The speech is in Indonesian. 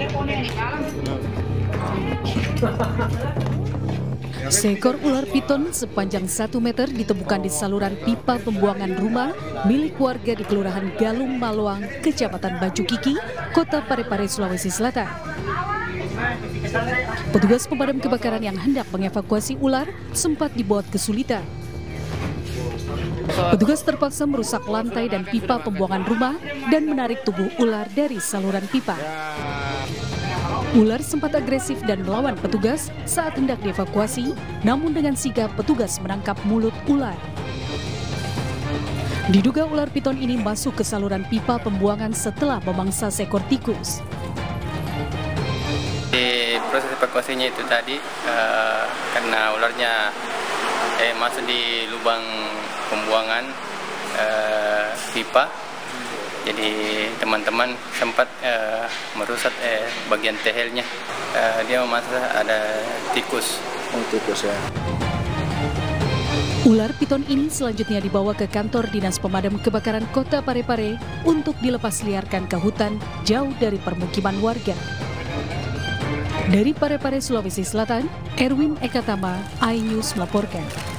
Seekor ular piton sepanjang 1 meter ditemukan di saluran pipa pembuangan rumah milik warga di Kelurahan Galung Maluang, Kecamatan Baju Kiki, Kota Parepare, Sulawesi Selatan. Petugas pemadam kebakaran yang hendak mengevakuasi ular sempat dibuat kesulitan. Petugas terpaksa merusak lantai dan pipa pembuangan rumah dan menarik tubuh ular dari saluran pipa. Ular sempat agresif dan melawan petugas saat hendak dievakuasi, namun dengan sigap petugas menangkap mulut ular. Diduga ular piton ini masuk ke saluran pipa pembuangan setelah memangsa seekor tikus. Di proses evakuasinya itu tadi karena ularnya masuk di lubang pembuangan pipa, jadi teman-teman sempat merusak bagian tehelnya. Dia memasuk ada tikus. Tikus ya. Ular piton ini selanjutnya dibawa ke kantor Dinas Pemadam Kebakaran Kota Parepare untuk dilepas liarkan ke hutan jauh dari permukiman warga. Dari Parepare, Sulawesi Selatan, Erwin Ekatama, iNews melaporkan.